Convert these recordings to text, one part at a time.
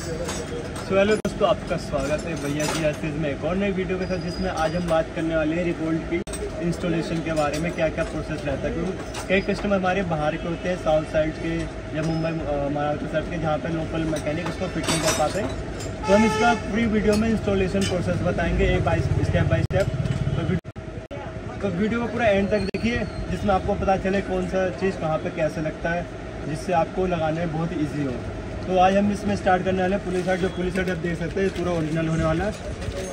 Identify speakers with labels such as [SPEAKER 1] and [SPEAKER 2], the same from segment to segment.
[SPEAKER 1] Hello दोस्तों, आपका स्वागत है भैया जी आशीष में एक और नई वीडियो के साथ, जिसमें आज हम बात करने वाले हैं रिबोल्ट की इंस्टॉलेशन के बारे में। क्या क्या प्रोसेस रहता है, क्योंकि कई कस्टमर हमारे बाहर के होते हैं, साउथ साइड के या मुंबई महाराष्ट्र साइड के, जहाँ पे लोकल मैकेनिक उसको फिटिंग कर पाते हैं। तो हम इसका पूरी वीडियो में इंस्टॉलेशन प्रोसेस बताएंगे स्टेप बाय स्टेप। तो वीडियो को पूरा एंड तक देखिए, जिसमें आपको पता चले कौन सा चीज़ कहाँ पे कैसे लगता है, जिससे आपको लगाने में बहुत इजी हो। तो आज हम इसमें स्टार्ट करने वाले हैं पुली साइड। जो पुली साइड आप देख सकते हैं पूरा ओरिजिनल होने वाला है।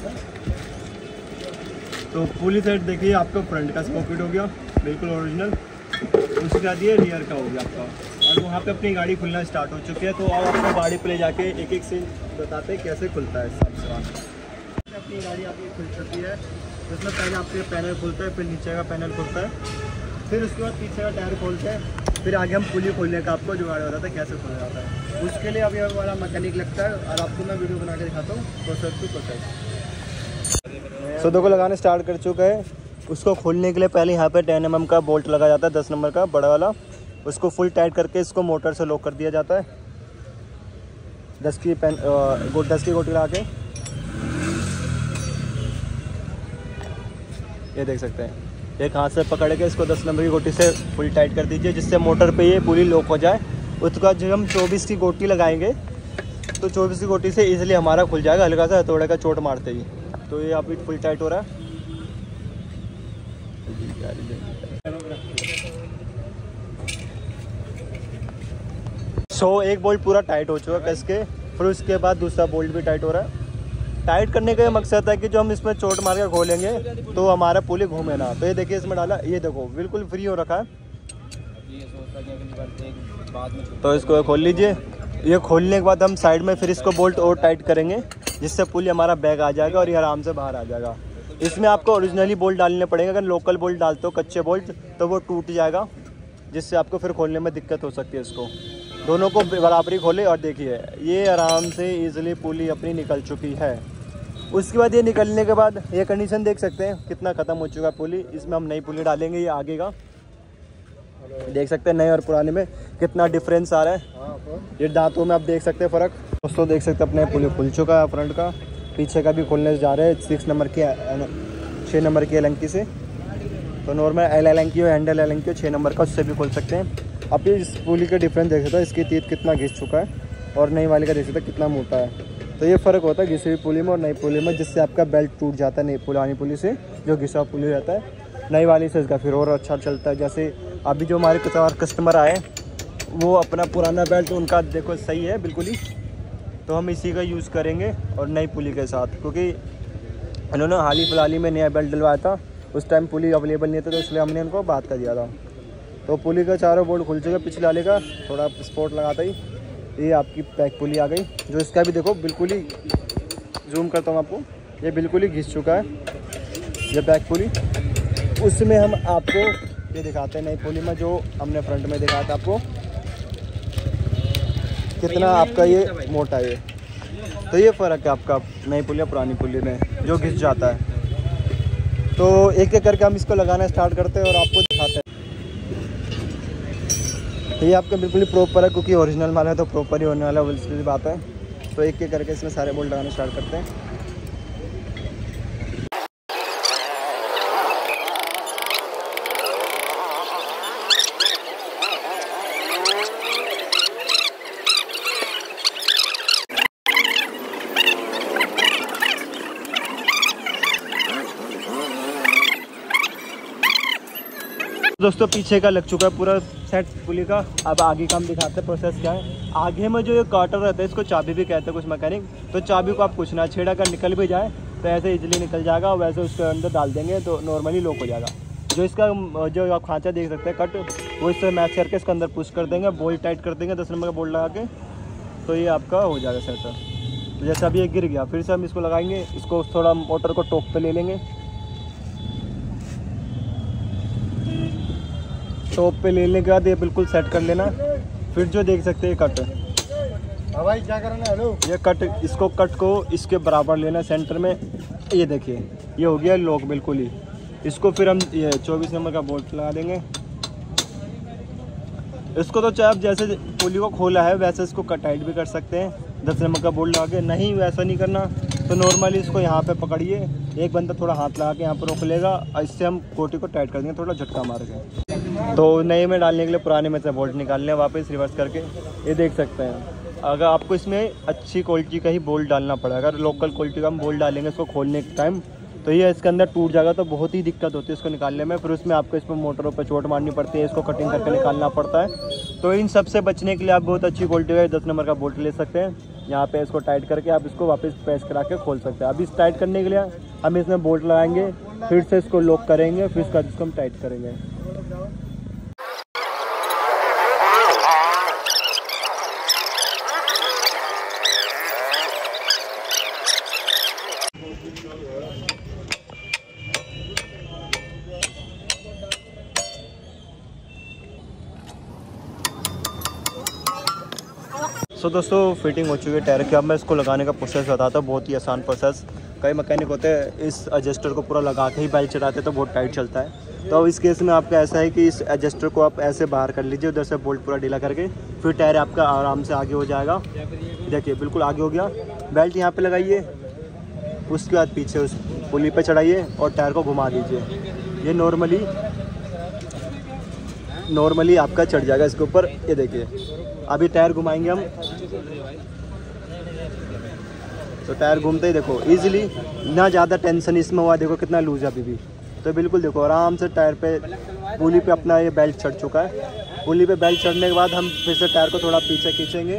[SPEAKER 1] तो पुली साइड देखिए, आपका फ्रंट का स्पॉकेट हो गया बिल्कुल ओरिजिनल, उसके बाद ये रियर का हो गया आपका, और वहाँ पे अपनी गाड़ी खुलना स्टार्ट हो चुकी है। तो अब आपको गाड़ी पे ले जाके एक एक से बताते हैं कैसे खुलता है। अपनी गाड़ी आपकी खुल चुकी है, उसमें पहले आपके पैनल खुलता है, फिर नीचे का पैनल खुलता है, फिर उसके बाद पीछे का टायर खोलते हैं, फिर आगे हम पुली खोलने का आपको जुगाड़ हो रहा था कैसे खोला जाता है। उसके लिए अभी हमारा मैकेनिक लगता है और आपको मैं वीडियो बना के दिखाता हूँ प्रोसेस टू प्रोसेस। सो को लगाने स्टार्ट कर चुका है। उसको खोलने के लिए पहले यहाँ पे 10 mm का बोल्ट लगा जाता है, 10 नंबर का बड़ा वाला। उसको फुल टाइट करके इसको मोटर से लॉक कर दिया जाता है। 10 की गोटी लगा के, ये देख सकते हैं। एक हाथ से पकड़ के इसको 10 नंबर की गोटी से फुल टाइट कर दीजिए, जिससे मोटर पे ये पूरी लॉक हो जाए। उसके बाद जब हम 24 की गोटी लगाएंगे तो 24 की गोटी से इजीली हमारा खुल जाएगा, हल्का सा हथौड़े का चोट मारते ही। तो ये अभी फुल टाइट हो रहा है। एक बोल्ट पूरा टाइट हो चुका है कस के, फिर उसके बाद दूसरा बोल्ट भी टाइट हो रहा है। टाइट करने का ये मकसद है कि जो हम इसमें चोट मार कर खोलेंगे तो हमारा पुली घूमे ना। तो ये देखिए, इसमें डाला, ये देखो बिल्कुल फ्री हो रखा है। तो इसको खोल लीजिए। ये खोलने के बाद हम साइड में फिर इसको बोल्ट और टाइट करेंगे, जिससे पुली हमारा बैग आ जाएगा और ये आराम से बाहर आ जाएगा। इसमें आपको ओरिजिनली बोल्ट डालने पड़ेंगे। अगर लोकल बोल्ट डालते हो कच्चे बोल्ट तो वो टूट जाएगा, जिससे आपको फिर खोलने में दिक्कत हो सकती है। इसको दोनों को बराबरी खोले और देखिए ये आराम से ईजिली पुली अपनी निकल चुकी है। उसके बाद ये निकलने के बाद ये कंडीशन देख सकते हैं कितना ख़त्म हो चुका है पुली। इसमें हम नई पुली डालेंगे, ये आगे का देख सकते हैं, नए और पुराने में कितना डिफरेंस आ रहा है। ये दांतों में आप देख सकते हैं फ़र्क। दोस्तों देख सकते हैं अपने पुली खुल चुका है, फ्रंट का, पीछे का भी खोलने जा रहे हैं 6 नंबर की 6 नंबर की एलंकी से। तो नॉर्मल एलंकी हो, हैंडल एलंकी हो 6 नंबर का, उससे भी खोल सकते हैं। अब इस पुली का डिफरेंस देख सकते हैं, इसकी तीत कितना घिस चुका है और नई वाली का देख सकते हैं कितना मोटा है। तो ये फ़र्क होता है घिसी हुई पुली में और नई पुली में, जिससे आपका बेल्ट टूट जाता है नई पुरानी पुली से। जो घिसा पुली रहता है नई वाली से इसका फिर और अच्छा चलता है। जैसे अभी जो हमारे कुछ और कस्टमर आए, वो अपना पुराना बेल्ट उनका देखो सही है बिल्कुल ही, तो हम इसी का यूज़ करेंगे और नई पुली के साथ, क्योंकि इन्होंने हाल ही फिलहाल ही में नया बेल्ट डलवाया था। उस टाइम पुली अवेलेबल नहीं था, तो इसलिए हमने उनको बात कर दिया था। तो पुली का चारों बोल्ट खुल चुके, पिछले वाले का थोड़ा स्पोर्ट लगाता ही ये आपकी पैक पुली आ गई। जो इसका भी देखो बिल्कुल ही, जूम करता हूँ आपको, ये बिल्कुल ही घिस चुका है ये बैक पुली। उसमें हम आपको ये दिखाते हैं नई पुली में, जो हमने फ्रंट में दिखाया था आपको, कितना आपका ये मोटा है। तो ये फ़र्क है आपका नई पुली और पुरानी पुली में, जो घिस जाता है। तो एक एक करके हम इसको लगाना स्टार्ट करते हैं और आपको दिखाते हैं। ये आपका बिल्कुल ही प्रॉपर है, क्योंकि ओरिजिनल माल है तो प्रॉपर ही होने वाला है, उसकी बात है। तो एक एक करके इसमें सारे बोल्ट लगाना स्टार्ट करते हैं। दोस्तों पीछे का लग चुका है पूरा सेट पुली का। अब आगे का हम दिखाते हैं प्रोसेस क्या है। आगे में जो ये कार्टर रहता है, इसको चाबी भी कहते हैं कुछ मैकेनिक। तो चाबी को आप कुछ ना छेड़ा कर निकल भी जाए तो ऐसे इजीली निकल जाएगा, वैसे उसके अंदर डाल देंगे तो नॉर्मली लॉक हो जाएगा। जो इसका जो आप खांचा देख सकते हैं कट, वो इससे मैच करके इसके अंदर पुश कर देंगे, बोल्ट टाइट कर देंगे 10 नंबर का बोल्ट लगा के, तो ये आपका हो जाएगा सेट। जैसे अभी ये गिर गया, फिर से हम इसको लगाएंगे, इसको थोड़ा मोटर को टॉप पे ले लेंगे, टॉप पे लेने के बाद ये बिल्कुल सेट कर लेना। फिर जो देख सकते हैं कट, भाई क्या करना है, हेलो, ये कट, इसको कट को इसके बराबर लेना सेंटर में। ये देखिए ये हो गया लॉक बिल्कुल ही। इसको फिर हम ये 24 नंबर का बोल्ट लगा देंगे। इसको तो चाहे आप जैसे पुली को खोला है वैसे इसको कट टाइट भी कर सकते हैं, 10 नंबर का बोल्ट लगा के। नहीं वैसा नहीं करना तो नॉर्मली इसको यहाँ पे पकड़िए, एक बंदा थोड़ा हाथ लगा के यहाँ पर रोक लेगा और इससे हम कोटी को टाइट कर देंगे थोड़ा झटका मार के। तो नए में डालने के लिए पुराने में से बोल्ट निकालने वापस रिवर्स करके, ये देख सकते हैं। अगर आपको इसमें अच्छी क्वालिटी का ही बोल्ट डालना पड़ेगा, अगर लोकल क्वालिटी का हम बोल्ट डालेंगे इसको खोलने के टाइम तो ये इसके अंदर टूट जाएगा, तो बहुत ही दिक्कत होती है इसको निकालने में। फिर उसमें आपको इसमें मोटरों पर चोट मारनी पड़ती है, इसको कटिंग करके निकालना पड़ता है। तो इन सब से बचने के लिए आप बहुत अच्छी क्वालिटी का 10 नंबर का बोल्ट ले सकते हैं। यहाँ पे इसको टाइट करके आप इसको वापस प्रेस करा के खोल सकते हैं। अभी इस टाइट करने के लिए हम इसमें बोल्ट लगाएंगे, फिर से इसको लॉक करेंगे, फिर इसका इसको हम टाइट करेंगे। सो दोस्तों फिटिंग हो चुकी है टायर की। अब मैं इसको लगाने का प्रोसेस बताता हूँ, बहुत ही आसान प्रोसेस। कई मैकेनिक होते हैं इस एडजस्टर को पूरा लगा के ही बेल्ट चढ़ाते हैं तो बहुत टाइट चलता है। तो इस केस में आपका ऐसा है कि इस एडजस्टर को आप ऐसे बाहर कर लीजिए, उधर से बोल्ट पूरा ढीला करके, फिर टायर आपका आराम से आगे हो जाएगा। देखिए बिल्कुल आगे हो गया। बेल्ट यहाँ पर लगाइए, उसके बाद पीछे उस पुली पर चढ़ाइए और टायर को घुमा दीजिए। ये नॉर्मली आपका चढ़ जाएगा इसके ऊपर। ये देखिए अभी टायर घुमाएंगे हम, तो टायर घूमते ही देखो इजीली, ना ज़्यादा टेंशन इसमें हुआ। देखो कितना लूज है अभी भी, तो बिल्कुल देखो आराम से टायर पे पुली पे अपना ये बेल्ट चढ़ चुका है। पुली पे बेल्ट चढ़ने के बाद हम फिर से टायर को थोड़ा पीछे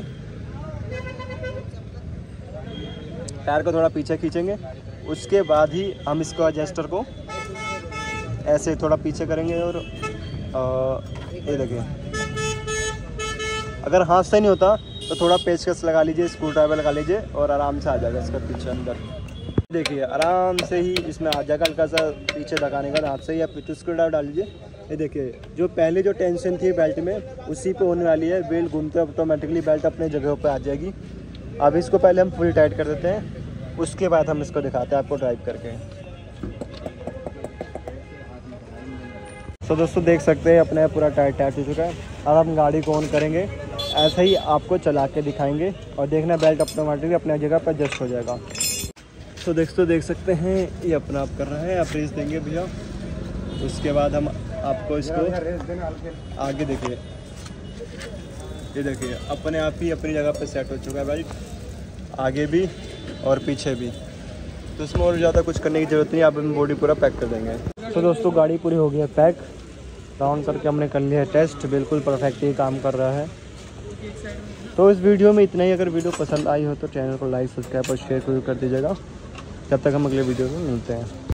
[SPEAKER 1] खींचेंगे। उसके बाद ही हम इसको एडजस्टर को ऐसे थोड़ा पीछे करेंगे और ये देखिए अगर हाथ से नहीं होता तो थोड़ा पेचकस लगा लीजिए, स्क्रू ड्राइवर लगा लीजिए और आराम से आ जाएगा इसका पीछे अंदर। देखिए आराम से ही इसमें आ जाएगा। हल्का सा पीछे लगाने का हाथ से ही आप स्क्रू ड्राइवर डाल लीजिए। ये देखिए जो पहले जो टेंशन थी बेल्ट में उसी पे होने वाली है। बेल्ट घूमते ऑटोमेटिकली बेल्ट अपने जगह पर आ जाएगी। अब इसको पहले हम फुल टाइट कर देते हैं, उसके बाद हम इसको दिखाते हैं आपको ड्राइव करके। तो दोस्तों देख सकते हैं अपने पूरा टाइट हो चुका है। अब हम गाड़ी को ऑन करेंगे, ऐसे ही आपको चला के दिखाएंगे और देखना बेल्ट ऑटोमेटिकली अपने जगह पर एडजस्ट हो जाएगा। तो देख सकते हैं ये अपना आप कर रहा है। आप रेस देंगे भैया, उसके बाद हम आपको इसको आगे देखिए, ये देखिए अपने आप ही अपनी जगह पे सेट हो चुका है बेल्ट, आगे भी और पीछे भी। तो इसमें और ज़्यादा कुछ करने की ज़रूरत नहीं, आप हम बॉडी पूरा पैक कर देंगे। तो दोस्तों गाड़ी पूरी हो गई है पैक, राउंड करके हमने कर लिया है टेस्ट, बिल्कुल परफेक्ट ही काम कर रहा है। तो इस वीडियो में इतना ही। अगर वीडियो पसंद आई हो तो चैनल को लाइक, सब्सक्राइब और शेयर कर दीजिएगा। जब तक हम अगले वीडियो में मिलते हैं।